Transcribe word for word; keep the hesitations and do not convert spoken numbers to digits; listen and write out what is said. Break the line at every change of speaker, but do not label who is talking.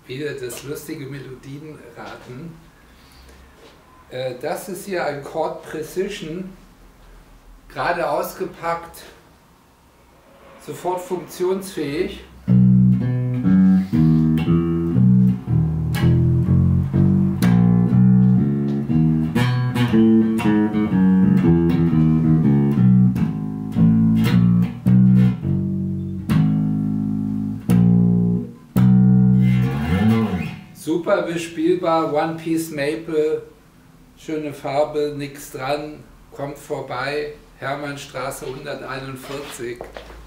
wieder das lustige Melodienraten. Äh, das ist hier ein Chord Precision, gerade ausgepackt, sofort funktionsfähig. Super bespielbar, One Piece Maple, schöne Farbe, nichts dran, kommt vorbei, Hermannstraße hunderteinundvierzig.